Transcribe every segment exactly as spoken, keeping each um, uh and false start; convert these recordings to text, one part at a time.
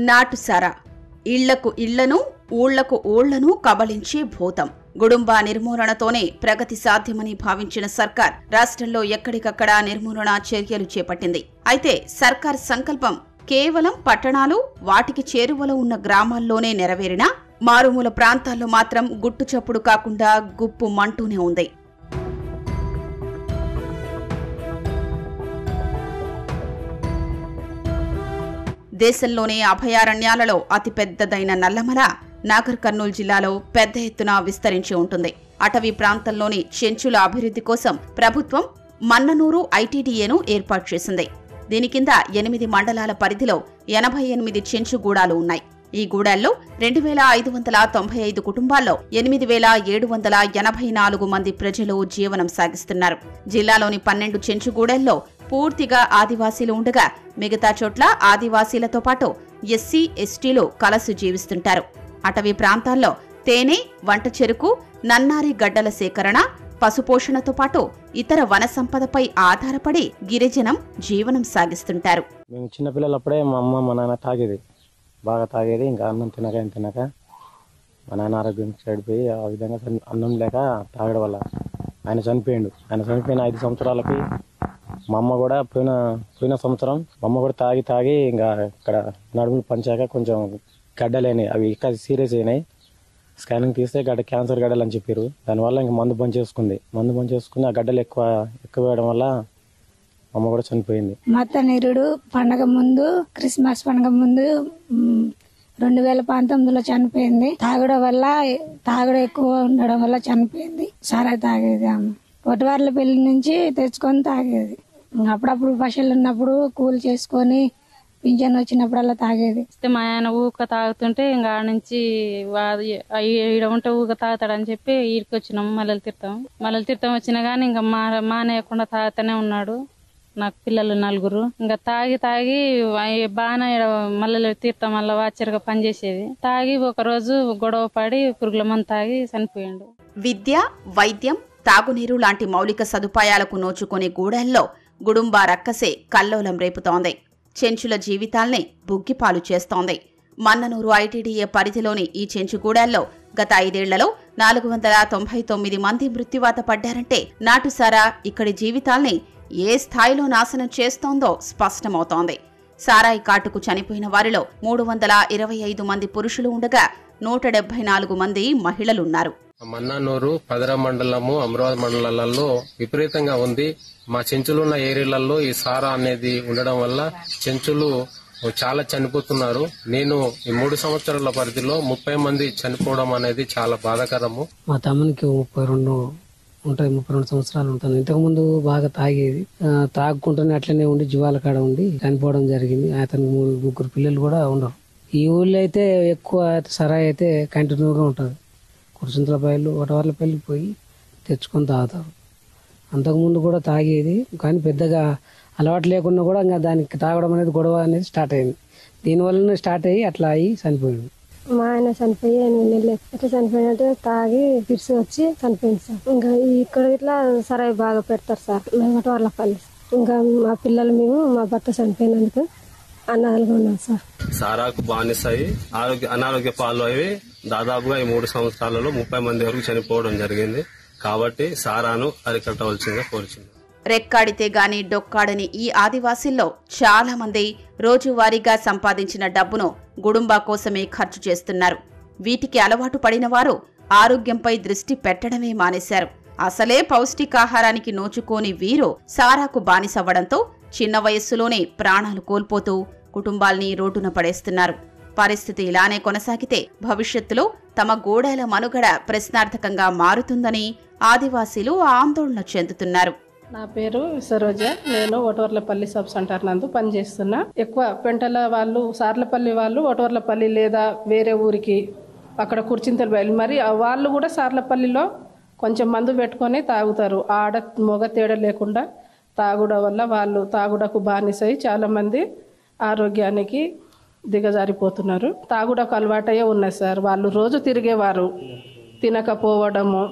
నాటుసారా ఇళ్లకు ఇళ్లను ఊళ్లకు ఊళ్లను కబళించే భూతం. గుడుంబ నిర్మూలనతోనే ప్రగతి సాధ్యమని భావించిన సర్కార్ రాష్ట్రంలో ఎక్కడికక్కడ నిర్మూలన చర్యలు చేపట్టింది. అయితే సర్కార్ సంకల్పం కేవలం పట్టణాలు, వాటికి చేరువలో ఉన్న గ్రామాల్లోనే నెరవేరినా మారుమూల ప్రాంతాల్లో మాత్రం గుట్టు చప్పుడు కాకుండా గుప్పు మంటూనే ఉంది. దేశంలోనే అభయారణ్యాలలో అతిపెద్దదైన నల్లమల నాగర్ కర్నూలు జిల్లాలో పెద్ద ఎత్తున విస్తరించి ఉంటుంది. అటవీ ప్రాంతంలోని చెంచుల అభివృద్ధి కోసం ప్రభుత్వం మన్ననూరు ఐటీడీఏను ఏర్పాటు చేసింది. దీని కింద ఎనిమిది మండలాల పరిధిలో ఎనభై ఎనిమిది చెంచు గూడాలు ఉన్నాయి. ఈ గూడాల్లో రెండు వేల ఐదు వందల తొంభై ఐదు కుటుంబాల్లో ఎనిమిది వేల ఏడు వందల ఎనభై నాలుగు మంది ప్రజలు జీవనం సాగిస్తున్నారు. జిల్లాలోని పన్నెండు చెంచుగూడెల్లో పూర్తిగా ఆదివాసీలు ఉండగా మిగతా చోట్ల ఆదివాసీలతో పాటు ఎస్సీ ఎస్టీలు కలసి జీవిస్తుంటారు. అటవీ ప్రాంతాల్లో తేనె, వంట చెరుకు, నన్నారి గడ్డల సేకరణ, పశుపోషణతో పాటు ఇతర వన సంపదపై ఆధారపడి గిరిజనం జీవనం సాగిస్తుంటారు. మేము చిన్నపిల్లలప్పుడే మా అమ్మ మా నాన్న తాగేది, బాగా తాగేది. ఇంకా అన్నం తినక ఏం తినక మా నాన్న ఆరోగ్యం చెడిపోయి ఆ విధంగా అన్నం లేక తాగడం వల్ల ఆయన చనిపోయిండు. ఆయన చనిపోయిన ఐదు సంవత్సరాలకి మా అమ్మ కూడా పోయిన పోయిన సంవత్సరం మా అమ్మ కూడా తాగి తాగి ఇంకా ఇక్కడ నడుములు పంచాక కొంచెం గడ్డలేనాయి. అవి ఇంకా సీరియస్ అయినాయి. స్కానింగ్ తీస్తే గడ్డ క్యాన్సర్ గడ్డలు అని చెప్పారు. దానివల్ల ఇంకా మందు బంద్ చేసుకుంది. మందు బంద్ చేసుకుని ఆ గడ్డలు ఎక్కువ ఎక్కువ వేయడం వల్ల అమ్మ కూడా చనిపోయింది. మత్తనీరుడు పండగ ముందు, క్రిస్మస్ పండగ ముందు రెండు వేల పంతొమ్మిదిలో చనిపోయింది. తాగడం వల్ల తాగడం ఎక్కువ ఉండడం వల్ల చనిపోయింది. సారా తాగేది ఆమె. పొటివార్ల పెళ్లి నుంచి తెచ్చుకొని తాగేది. అప్పుడప్పుడు పశువులు ఉన్నప్పుడు కూలి చేసుకొని పింఛన్ వచ్చినప్పుడల్లా తాగేది. మా ఆయన ఊక తాగుతుంటే ఇంకా ఆడ నుంచి ఈడ ఉంటే ఊక తాగుతాడని చెప్పి ఈడికి వచ్చినాము. మల్లెల తీర్థం మల్లెల తీర్థం వచ్చినా గానీ ఇంకా మా మానేయకుండా తాగుతూనే ఉన్నాడు. నాకు పిల్లలు నలుగురు. ఇంకా తాగి తాగి బాగానే మల్లెల తీర్థం వల్ల వాచరుగా పనిచేసేది. తాగి ఒక రోజు గొడవ పడి పురుగుల మందు తాగి చనిపోయాడు. విద్య, వైద్యం, తాగునీరు లాంటి మౌలిక సదుపాయాలకు నోచుకునే గూడెల్లో గుడుంబ రక్కసే కల్లోలం రేపుతోంది. చెంచుల జీవితాల్ని బుగ్గిపాలు చేస్తోంది. మన్ననూరు ఐటీడీఏ పరిధిలోని ఈ చెంచుగూడెల్లో గత ఐదేళ్లలో నాలుగు వందల తొంభై తొమ్మిది మంది మృత్యువాత పడ్డారంటే నాటుసారా ఇక్కడి జీవితాల్ని ఏ స్థాయిలో నాశనం చేస్తోందో స్పష్టమవుతోంది. సారాయి కాటుకు చనిపోయిన వారిలో మూడు వందల ఇరవై ఐదు మంది పురుషులు ఉండగా నూట డెబ్బై నాలుగు మంది మహిళలున్నారు. మన్ననూరు, పదర మండలము, అమరావతి మండలాలలో విపరీతంగా ఉంది. మా చెంచులున్న ఏరియాలలో ఈ సారా అనేది ఉండడం వల్ల చెంచులు చాలా చనిపోతున్నారు. నేను ఈ మూడు సంవత్సరాల పరిధిలో ముప్పై మంది చనిపోవడం అనేది చాలా బాధాకరము. మా తమ్మునికి ముప్పై రెండు ఉంటాయి, ముప్పై రెండు సంవత్సరాలు ఉంటాను. ఇంతకు ముందు బాగా తాగేది, తాగుకుంటూనే అట్లనే ఉండి జీవాల కాడ ఉండి చనిపోవడం జరిగింది. అతనికి ముగ్గురు పిల్లలు కూడా ఉండరు. ఈ ఊళ్ళో అయితే ఎక్కువ సరాయి అయితే కంటిన్యూగా ఉంటుంది. కుర్చింతలపల్లి, ఒకటవర్లపల్లి పోయి తెచ్చుకొని తాగుతారు. అంతకుముందు కూడా తాగేది, కానీ పెద్దగా అలవాటు లేకున్నా కూడా ఇంకా దానికి తాగడం అనేది గొడవ అనేది స్టార్ట్ అయింది. దీనివల్ల స్టార్ట్ అయ్యి అట్లా అయ్యి చనిపోయింది. మా ఆయన చనిపోయి ఎనిమిది నెలలు ఎట్లా చనిపోయినట్టు తాగి పిలిచి వచ్చి చనిపోయింది సార్. ఇంకా ఇక్కడ ఇట్లా సరాయి బాగా పెడతారు సార్. మేము ఒకటవర్లపల్లి. ఇంకా మా పిల్లలు మేము మా భర్త చనిపోయినందుకు అనాథలుగా ఉన్నాం సార్. సారాకు బానిసాయి ఆరోగ్య అనారోగ్య పాలు అవి దాదాపుగా ఈ మూడు సంవత్సరాలలో ముప్పై మంది వరకు చనిపోవడం జరిగింది. కాబట్టి సారాను అరికట్టవలసిందిగా కోరుచున్నాం. రెక్కాడితే గాని డొక్కాడని ఈ ఆదివాసీల్లో చాలా మంది రోజువారీగా సంపాదించిన డబ్బును గుడుంబా కోసమే ఖర్చు చేస్తున్నారు. వీటికి అలవాటు పడిన వారు ఆరోగ్యంపై దృష్టి పెట్టడమే మానేశారు. అసలే పౌష్టికాహారానికి నోచుకోని వీరు సారాకు బానిసవ్వడంతో చిన్న వయస్సులోనే ప్రాణాలు కోల్పోతూ కుటుంబాల్ని రోడ్డున పడేస్తున్నారు. పరిస్థితి ఇలానే కొనసాగితే భవిష్యత్తులో తమ గూడెల మనుగడ ప్రశ్నార్థకంగా మారుతుందని ఆదివాసీలు ఆందోళన చెందుతున్నారు. నా పేరు సరోజ. నేను ఓటవర్లపల్లి సబ్ సెంటర్ నందు పనిచేస్తున్నా. ఎక్కువ పెంటల వాళ్ళు, సార్లపల్లి వాళ్ళు ఓటవర్లపల్లి లేదా వేరే ఊరికి అక్కడ కుర్చింతలు బయలు మరి వాళ్ళు కూడా సార్లపల్లిలో కొంచెం మందు పెట్టుకొని తాగుతారు. ఆడ మొగ తేడా లేకుండా తాగుడ వల్ల వాళ్ళు తాగుడకు బానిసై చాలా మంది ఆరోగ్యానికి దిగజారిపోతున్నారు. తాగుడకు అలవాటయ్యే ఉన్నాయి సార్. వాళ్ళు రోజు తిరిగేవారు, తినకపోవడము,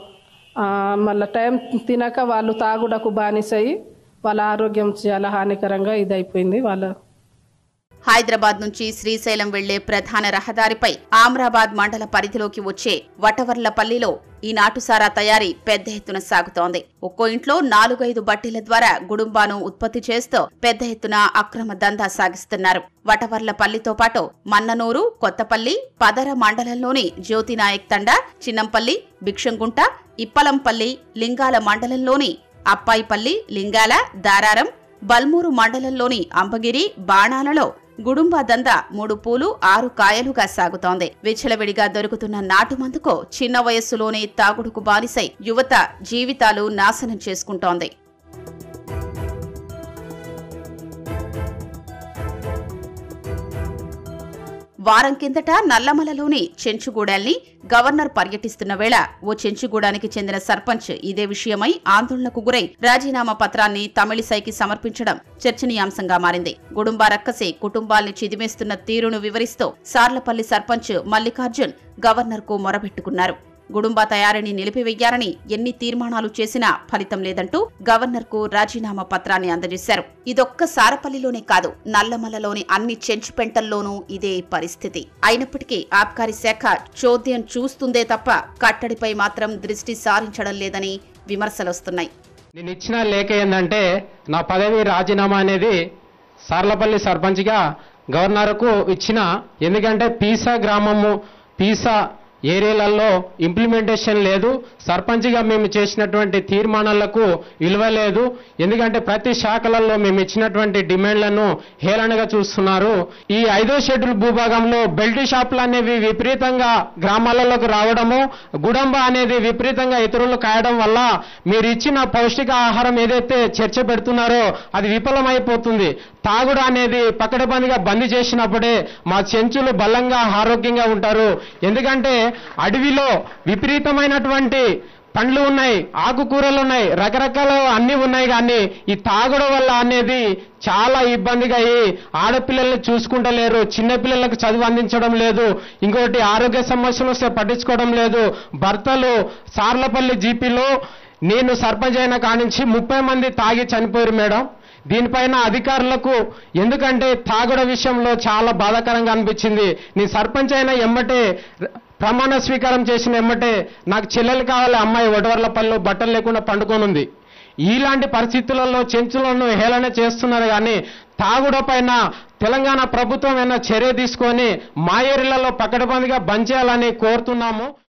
మళ్ళీ టైం తినక వాళ్ళు తాగుడకు బానిసై వాళ్ళ ఆరోగ్యం చాలా హానికరంగా ఇదైపోయింది వాళ్ళ. హైదరాబాద్ నుంచి శ్రీశైలం వెళ్లే ప్రధాన రహదారిపై ఆమ్రాబాద్ మండల పరిధిలోకి వచ్చే వటవర్లపల్లిలో ఈ నాటుసారా తయారీ పెద్ద ఎత్తున సాగుతోంది. ఒక్కో ఇంట్లో నాలుగైదు బట్టీల ద్వారా గుడుంబాను ఉత్పత్తి చేస్తూ పెద్ద ఎత్తున అక్రమ దందా సాగిస్తున్నారు. వటవర్లపల్లితో పాటు మన్ననూరు, కొత్తపల్లి, పదర మండలంలోని జ్యోతినాయక్ తండా, చిన్నంపల్లి, భిక్షంగుంట, ఇప్పలంపల్లి, లింగాల మండలంలోని అప్పాయిపల్లి, లింగాల, దారారం, బల్మూరు మండలంలోని అంబగిరి, బాణాలలో గుడుంబా దందా మూడు పూలు ఆరు కాయలుగా సాగుతోంది. విచ్చలవిడిగా దొరుకుతున్న నాటుమందుకు చిన్న వయస్సులోనే తాగుడుకు బానిసై యువత జీవితాలు నాశనం చేసుకుంటోంది. వారం కిందట నల్లమలలోని చెంచుగూడల్ని గవర్నర్ పర్యటిస్తున్న వేళ ఓ చెంచుగూడానికి చెందిన సర్పంచ్ ఇదే విషయమై ఆందోళనకు గురై రాజీనామా పత్రాన్ని తమిళిసైకి సమర్పించడం చర్చనీయాంశంగా మారింది. గుడుంబా రక్కసి కుటుంబాల్ని చిదిమేస్తున్న తీరును వివరిస్తూ సార్లపల్లి సర్పంచ్ మల్లికార్జున్ గవర్నర్కు మొరబెట్టుకున్నారు. గుడుంబా తయారీని నిలిపివేయాలని ఎన్ని తీర్మానాలు చేసినా ఫలితం లేదంటూ గవర్నర్కు రాజీనామా పత్రాన్ని అందజేశారు. ఇదొక్క సారపల్లిలోనే కాదు, నల్లమలలోని అన్ని చెంచుపెంటల్లోనూ ఇదే పరిస్థితి. అయినప్పటికీ ఆబ్కారీ శాఖ చోద్యం చూస్తుందే తప్ప కట్టడిపై మాత్రం దృష్టి సారించడం లేదని విమర్శలొస్తున్నాయి. నేను ఇచ్చిన లేఖ ఏంటంటే నా పదవి రాజీనామా అనేది సార్లపల్లి సర్పంచ్గా గవర్నర్కు ఇచ్చిన. ఎందుకంటే పీసా గ్రామము పీసా ఏరియాలలో ఇంప్లిమెంటేషన్ లేదు. సర్పంచ్గా మేము చేసినటువంటి తీర్మానాలకు విలువ లేదు. ఎందుకంటే ప్రతి శాఖలలో మేము ఇచ్చినటువంటి డిమాండ్లను హేళనగా చూస్తున్నారు. ఈ ఐదో షెడ్యూల్ భూభాగంలో బెల్ట్ షాపులు అనేవి విపరీతంగా గ్రామాలలోకి రావడము, గుడంబ అనేది విపరీతంగా ఇతరులు కాయడం వల్ల మీరు ఇచ్చిన పౌష్టిక ఆహారం ఏదైతే చర్చ పెడుతున్నారో అది విఫలమైపోతుంది. తాగుడు అనేది పకడ్బందీగా బంద్ చేసినప్పుడే మా చెంచులు బలంగా ఆరోగ్యంగా ఉంటారు. ఎందుకంటే అడవిలో విపరీతమైనటువంటి పండ్లు ఉన్నాయి, ఆకుకూరలు ఉన్నాయి, రకరకాల అన్ని ఉన్నాయి. కానీ ఈ తాగుడు వల్ల అనేది చాలా ఇబ్బందిగా అయ్యి ఆడపిల్లల్ని చూసుకుంటలేరు, చిన్నపిల్లలకు చదువు అందించడం లేదు, ఇంకోటి ఆరోగ్య సమస్యలు వస్తే పట్టించుకోవడం లేదు. భర్తలు సార్లపల్లి జీపీలో నేను సర్పంచ్ అయిన కానించి ముప్పై మంది తాగి చనిపోయారు మేడం. దీనిపైన అధికారులకు, ఎందుకంటే తాగుడ విషయంలో చాలా బాధాకరంగా అనిపించింది. నీ సర్పంచ్ అయిన ఎమ్మటే ప్రమాణ స్వీకారం చేసిన ఎమ్మటే నాకు చెల్లెలు కావాలి, అమ్మాయి వడవర్లపల్లిలో బట్టలు లేకుండా పండుకొని ఉంది. ఇలాంటి పరిస్థితులలో చెంచులను హేళన చేస్తున్నారు. కానీ తాగుడ పైన తెలంగాణ ప్రభుత్వం ఏమైనా చర్య తీసుకొని మా ఏరియాలలో పకడ్బందీగా బంద్ చేయాలని కోరుతున్నాము.